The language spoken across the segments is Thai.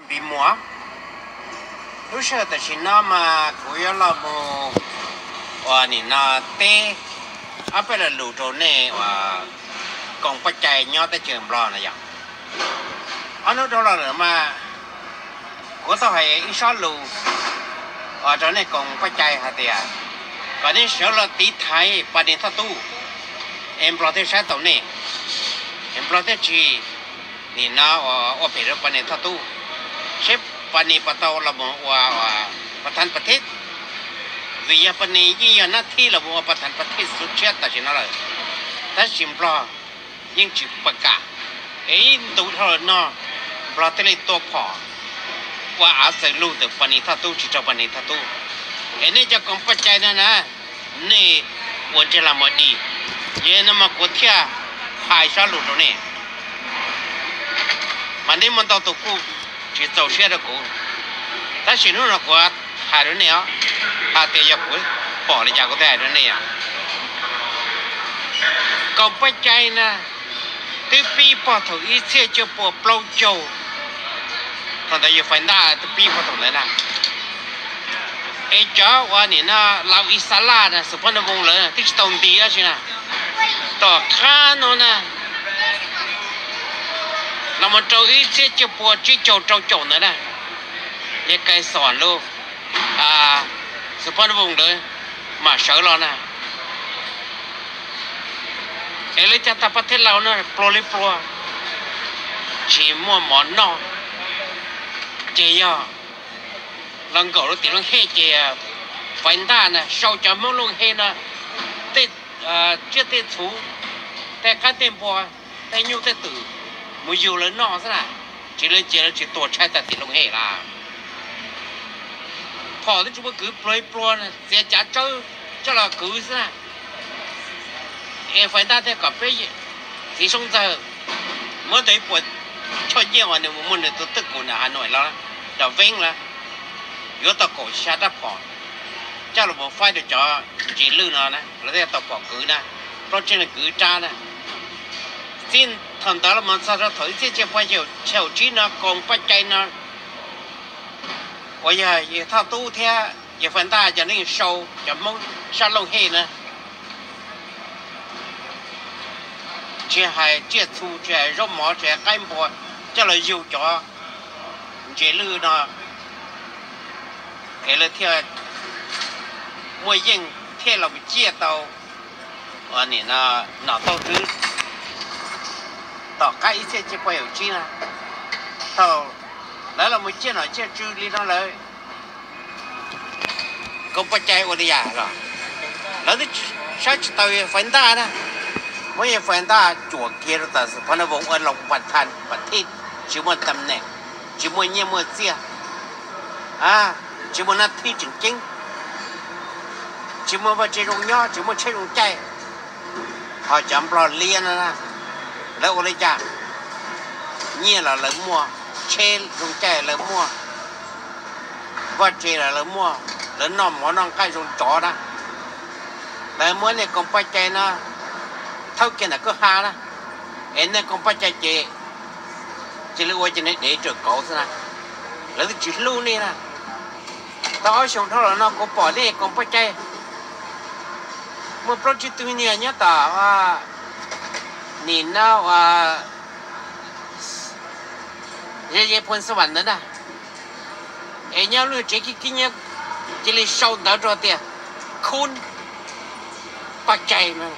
bị múa lúc sau thì chỉ nó mà chủ yếu là một và nè nó tê áp là lũ trốn này và còn bắt chạy nhau tới trường lò này vậy anh nói đó là nữa mà của tao hay ít số lũ ở chỗ này còn bắt chạy hả thì à và nên sợ là tí thái và đến thao tu em bảo thế sao tao nè em bảo thế chi nè nó ở phía đó và đến thao tu sếp và nè bắt đầu là một vàประธานประเทศวิยาปนียี่ยนาที่เราบอกประธานประเทศสุดเชียแต่ชินอะไรถ้าชิมปลายิ่งจิบประกาศดูเท่านั้นปลาทะเลตัวพอว่าอาศัยลูกแต่ปนีทัตุจิตปนีทัตุนี่จะกองปัจจัยนะนะนี่วันจะละหมดดีเย็นมากุเทียหายชาลูกตรงนี้มันนี่มันต้องตัวกูจิตเจ้าเชียร์กูถ้าชินุนกูหายตรงนี้หาเตียกูปอเลยจากกูได้ตรงนี้กองปัจจัยนะที่ปีปอถูกอีเสียจะปวดเปล่าโจตอนแต่อยู่ฝันได้ที่ปีปอถูกเลยนะจ้าวันนี้นะเราอิสระนะสุพรรณวงศ์เลยที่ตรงดีอะใช่ไหมต่อข้าโน่นนะเรามาโจอีเสียจะปวดจีโจนั่นนะยังไงสอนลูกสุพรรณวงศ์เลยมาเสือเรานะเลยจะทำประเทศเรานะโปรลิโปรชีมัวหมอนนอเจียลังก่อรถติดลังเฮเจียฝันด้านะชาวจะมั่งลงเฮนะติดเชื่อติดถูแต่การเต็มพอแต่ยุ่งแต่ตื่นมืออยู่เลยนอซะนะจีเลยเจียเลยจีตัวใช้แต่ติดลงเฮล่ะพอที่จุ๊บก็คือโปรยโปรนะเสียจ่าเจ้าเราคือซะฝันด้าแต่กับไปสีส้มเจอเมื่อตัวปวดชอบเยี่ยมวันนึงมันเนี่ยตัวตึกกูนะหาหน่อยแล้วจะเว้งแล้ว有到搞下的跑，假如我发的叫记录呢，那得到搞狗呢，不真的狗渣呢。现谈到了嘛，啥时候头一次就发现手机呢，讲不ใจ呢，我呀也他都听，也分大就那收，就蒙杀龙黑呢，这还接触这肉毛这干部，这了有叫记录呢。เลยเที่ยวมวยยิงเที่ยวเราไปเจี๊ยเตาวันนี้นะหน่อเตาตื้อต่อใกล้เสียจะไปอยู่จีนะเตาแล้วเราไม่เจี๊ยหน่อยเจี๊ยจืดลีนั่นเลยก็ปัจจัยวันนี้หรอแล้วที่ใช้เตาฝันตานะไม่ใช่ฝันตาจั่วเกลือแต่พนักวงเราปัดทันปัดทิศชิมวันตำแหน่งชิมวันเยี่ยมวันเสียchỉ muốn ăn thi chính chính chỉ muốn vào chế rong nhỏ chỉ muốn chế rong chay họ chấm lò liền naแล้วอะไรจ้ะเนี่ยlà lấy mua chế rong chay lấy muaว่าchế là lấy mua lấy nòng món nòng cái rong chó đó lấy mua này còn phải chế na thâu kia là cứ ha đó em này còn phải chế chỉ lưu qua trên này để trở cổ thế này lấy chỉ lưu này nè tao ở trong đó là nó có bỏ đi còn phải chơi một project tự nhiên nhá ta nhìn nó dễ phun sâu bẩn đó nè em nhớ luôn chỉ cái nhá chỉ là sâu đó rồi tiền khôn phải chơi mà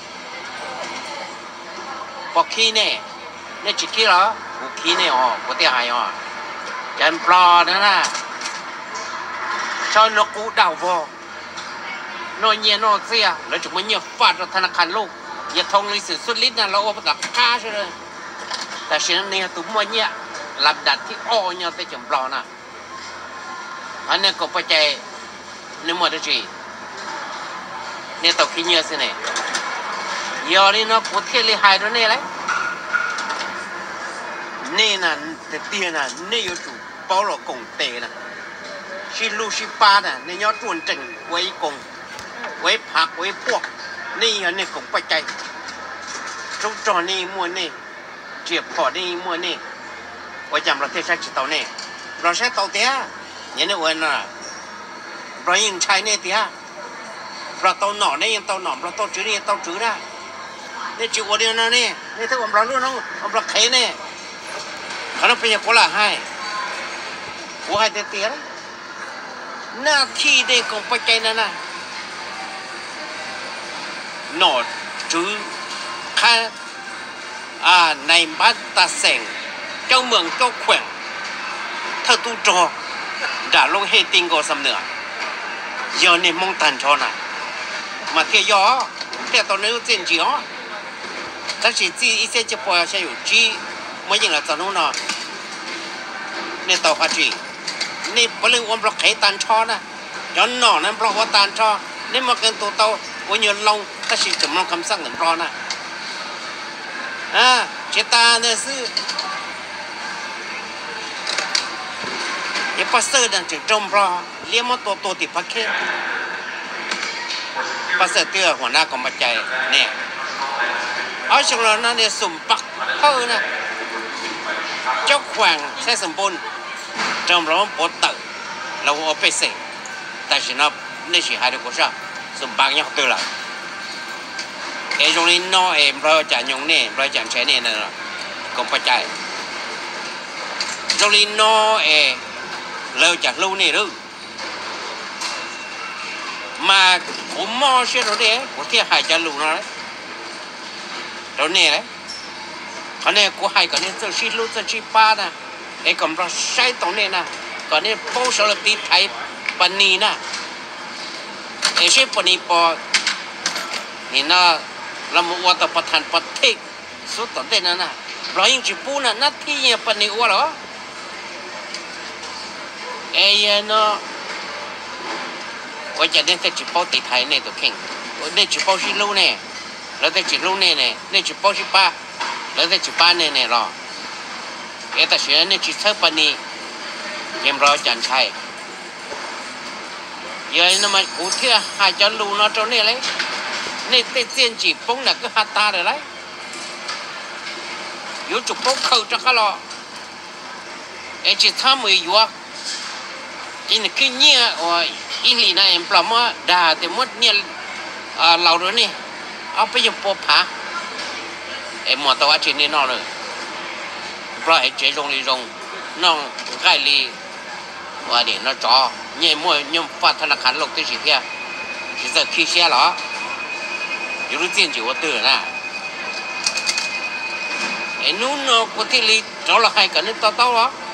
bỏ khí nè nó chỉ kia đó khí nè có tiền hay chân pro nữa nè cho nó cú đào vô nó nhẹ nó xiaแล้วchúng mình nhiều phạt ởธนาคารโลกอย่าทงในสื่อสุดฤทธิ์นะเราเอาไปตักค่าใช่เลยแต่สิ่งนี้ตุ้มมันเนี่ยลำดับที่อ้อเนี่ยแต่จังปลอนะอันนี้ก็ไปใจในหมวดจีเนี่ยตกขี้เนื้อสิเนี่ยยอนี่เนาะกูเที่ยวเลยหายตัวเนี่ยเลยนี่น่ะแต่เตี้ยน่ะนี่อยู่จู่เป้าหลอกกงเตะน่ะชิลูชิปาน่ะในยอดจวนจังไว้กงไว้ผักไว้พวกนี่อันนี้กงไปใจทุกจอนี่มัวนี่เจียบพอนี่มัวนี่ไว้จำประเทศชาติเต่านี่เราใช้เตาเตี้ยยังเนี่ยวันน่ะเรายังใช้เนี่ยเตี้ยเราเตาหน่อเนี่ยยังเตาหน่อเราเตาจืดเนี่ยเตาจืดได้เนี่ยจีวันเดียวนั่นนี่นี่ถ้าผมเรารู้น้องผมเราเขยเนี่ยเขาต้องเป็นอย่างกูละให้กูให้เตี้ยหน้าที่เด็กของปัจจัยนั่นน่ะหน่อจืดข้าในบ้านตาเสงเจ้าเมืองเจ้าแขวงเธอตู้จอด่าลงเฮติงก็สำเนือยอนี่มองตันชอน่ะมาเที่ยอเที่ยตอนนี้ก็เจนจีอ๋อ但是这一些就不要先有鸡，没用了怎弄呢？你到下去，你不能我们开单车呢，要闹呢不我单车，你没跟多到我要弄，但是怎么咁生能不呢？啊，这单的是也不舍得就中不，连么多的不开，不舍得หัวหน้าก็มาใจเนี่ยเอาช่วงนั้นเนี่ยสุ่มปักเท่านะเจ้าแขวงใช้สมบูรณ์จำเราปวดเต๋อเราเอาไปเสกแต่สินะนี่สิหายดีกว่าใช่สุ่มปักยังตัวละไอ้ตรงนี้น้อยเราจะยงเนี่ยเราจะใช้เนี่ยนั่นแหละก็ปัจจัยตรงนี้น้อยเราจะรู้นี่รู้มาผมมองเชื่อเราเด้ผมที่หายจะรู้นะเราเนี่ยเลยเขาเนี่ยกูให้ก่อนเนี่ยจะชี้รู้จะชี้ป้านะไอ้กำลังใช้ตรงนี้นะก่อนเนี่ยโป้สารตีไทยปนีนะไอ้ใช้ปนีปอนี่นะเรามาว่าแต่ประธานประเทศสุดตอนเด่นนั่นนะเรายังจีปูนะนัดที่ยังปนีว่าหรอไอ้ยันเนาะว่าจะได้แต่จีปูตีไทยเนี่ยตัวเข่งได้จีปูชี้รู้เนี่ยเราได้จีรู้เนี่ยเนี่ยจีปูชี้ป้าเราได้จีป้าเนี่ยรอเอแต่เสียเนี่ยจีเท่าปนียังรอจันชัยยัยนั่นมันกูเที่ยหายจะรู้เนาะตรงนี้เลยนี่เตเจียนจีปงน่ะก็หาตาเลยไรอยู่จุดปงเขาจะก็รอไอ้จีท่ามืออยู่จีนี่คือเนี่ยว่าอินลีน่ะเอ็มปลามาด่าแต่หมดเนี่ยเราด้วยนี่เอาไปยังปอบผาไอ้หมอตัวจีนี่นอนเลยเพราะไอ้เจ๊ลงน้องใกล้ลีว่าเดี๋ยวน้าจ่อเนี่ยมั่วย่อมฟาดธนาคารลงที่สิเทียสิจะขี้เสียหรออยู่รู้จริงจีว่าตื่นนะไอ้นู้นเนาะกูที่ลีจ่อละให้กันนี่ต่อวะ